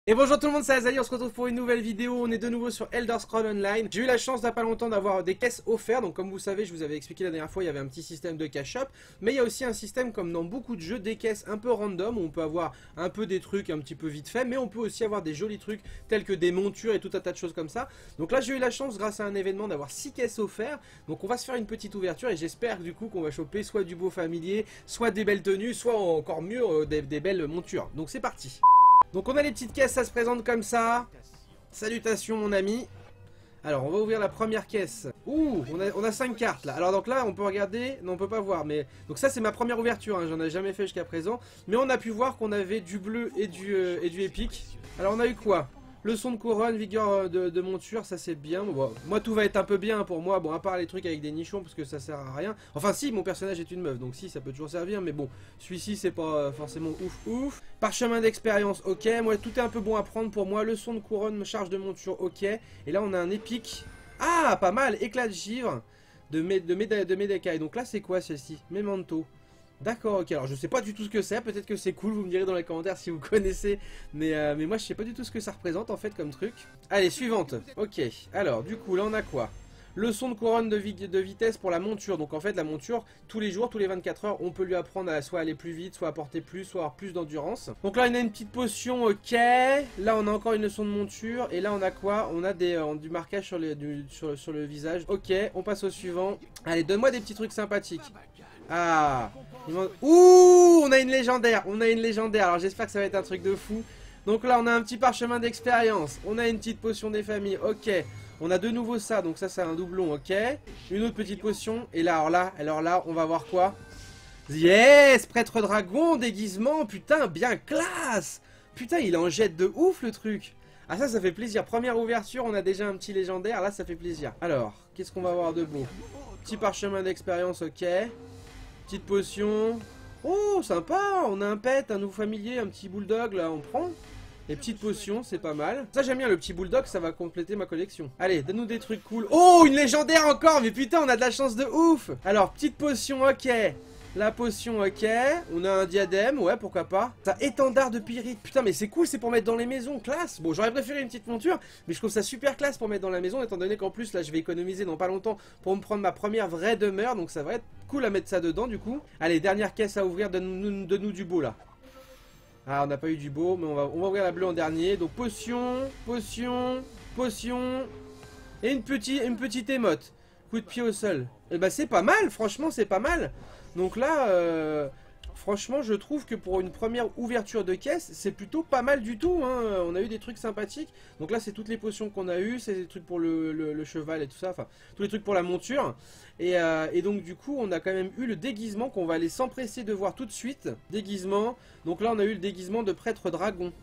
Et bonjour tout le monde, c'est Azaï, on se retrouve pour une nouvelle vidéo, on est de nouveau sur Elder Scrolls Online. J'ai eu la chance il n'y a pas longtemps d'avoir des caisses offertes, donc comme vous savez, je vous avais expliqué la dernière fois, il y avait un petit système de cash shop, mais il y a aussi un système comme dans beaucoup de jeux, des caisses un peu random, où on peut avoir un peu des trucs un petit peu vite fait, mais on peut aussi avoir des jolis trucs tels que des montures et tout un tas de choses comme ça. Donc là j'ai eu la chance grâce à un événement d'avoir 6 caisses offertes, donc on va se faire une petite ouverture et j'espère du coup qu'on va choper soit du beau familier, soit des belles tenues, soit encore mieux des belles montures. Donc c'est parti. Donc on a les petites caisses, ça se présente comme ça. Salutations mon ami. Alors on va ouvrir la première caisse. Ouh, on a 5 cartes là. Alors donc là on peut regarder, non on peut pas voir. Mais donc ça c'est ma première ouverture, hein. J'en ai jamais fait jusqu'à présent. Mais on a pu voir qu'on avait du bleu et du épique. Alors on a eu quoi? Leçon de couronne, vigueur de monture, ça c'est bien. Bon, moi tout va être un peu bien pour moi, bon à part les trucs avec des nichons parce que ça sert à rien. Enfin si, mon personnage est une meuf, donc si ça peut toujours servir, mais bon, celui-ci c'est pas forcément ouf. Parchemin d'expérience, ok, moi tout est un peu bon à prendre pour moi. Leçon de couronne, charge de monture, ok. Et là on a un épique. Ah, pas mal, éclat de givre de Medekai. Donc là c'est quoi celle-ci? Memento. D'accord, ok, alors je sais pas du tout ce que c'est, peut-être que c'est cool, vous me direz dans les commentaires si vous connaissez, mais moi je sais pas du tout ce que ça représente en fait comme truc. Allez, suivante, ok, alors du coup là on a quoi? Leçon de couronne de vitesse pour la monture, donc en fait la monture, tous les jours, tous les 24 heures, on peut lui apprendre à soit aller plus vite, soit apporter plus, soit avoir plus d'endurance. Donc là on a une petite potion, ok, là on a encore une leçon de monture, et là on a quoi? On a du marquage sur le visage, ok, on passe au suivant. Allez, donne-moi des petits trucs sympathiques. Ah, ouh, on a une légendaire, alors j'espère que ça va être un truc de fou. Donc là on a un petit parchemin d'expérience, on a une petite potion des familles, ok. On a de nouveau ça, donc ça c'est un doublon, ok. Une autre petite potion, et là alors là on va voir quoi? Yes, prêtre dragon, déguisement, putain, bien classe. Putain, il en jette de ouf le truc. Ah ça fait plaisir, première ouverture, on a déjà un petit légendaire, là ça fait plaisir. Alors, qu'est-ce qu'on va avoir de beau? Petit parchemin d'expérience, ok. Petite potion. Oh, sympa, on a un pet, un nouveau familier, un petit bulldog, là, on prend. Et petite potion, c'est pas mal. Ça, j'aime bien, le petit bulldog, ça va compléter ma collection. Allez, donne-nous des trucs cool. Oh, une légendaire encore, mais putain, on a de la chance de ouf. Alors, petite potion, ok. La potion, ok. On a un diadème, ouais, pourquoi pas. Ça, étendard de pyrite. Putain, mais c'est cool, c'est pour mettre dans les maisons, classe. Bon, j'aurais préféré une petite monture, mais je trouve ça super classe pour mettre dans la maison, étant donné qu'en plus, là, je vais économiser dans pas longtemps pour me prendre ma première vraie demeure. Donc, ça va être cool à mettre ça dedans, du coup. Allez, dernière caisse à ouvrir, donne-nous du beau, là. Ah, on n'a pas eu du beau, mais on va ouvrir la bleue en dernier. Donc, potion, potion, potion. Et une petite émote. Coup de pied au sol. Et bah, c'est pas mal, franchement, c'est pas mal. Donc là, franchement, je trouve que pour une première ouverture de caisse, c'est plutôt pas mal du tout, hein. On a eu des trucs sympathiques. Donc là, c'est toutes les potions qu'on a eu, c'est des trucs pour le cheval et tout ça, enfin, tous les trucs pour la monture. Et donc, du coup, on a quand même eu le déguisement qu'on va aller s'empresser de voir tout de suite. Déguisement. Donc là, on a eu le déguisement de prêtre dragon.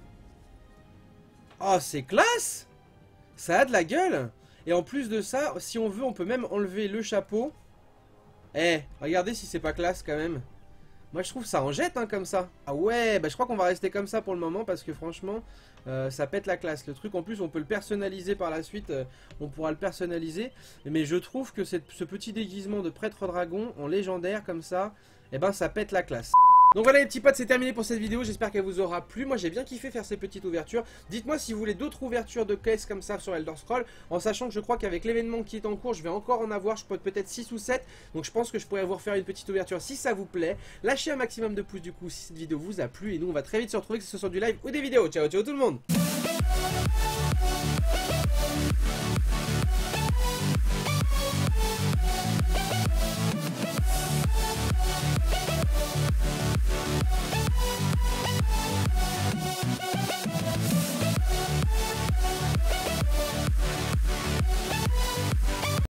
Oh, c'est classe! Ça a de la gueule! Et en plus de ça, si on veut, on peut même enlever le chapeau. Eh, regardez si c'est pas classe quand même. Moi je trouve ça en jette, hein, comme ça. Ah ouais, bah je crois qu'on va rester comme ça pour le moment parce que franchement ça pète la classe. Le truc en plus on peut le personnaliser par la suite, on pourra le personnaliser. Mais je trouve que ce petit déguisement de prêtre dragon en légendaire comme ça, eh ben ça pète la classe. Donc voilà les petits potes, c'est terminé pour cette vidéo, j'espère qu'elle vous aura plu. Moi j'ai bien kiffé faire ces petites ouvertures. Dites-moi si vous voulez d'autres ouvertures de caisses comme ça sur Elder Scrolls, en sachant que je crois qu'avec l'événement qui est en cours, je vais encore en avoir, je peux peut-être 6 ou 7. Donc je pense que je pourrais vous refaire une petite ouverture si ça vous plaît. Lâchez un maximum de pouces du coup si cette vidéo vous a plu. Et nous on va très vite se retrouver, que ce soit du live ou des vidéos. Ciao ciao tout le monde.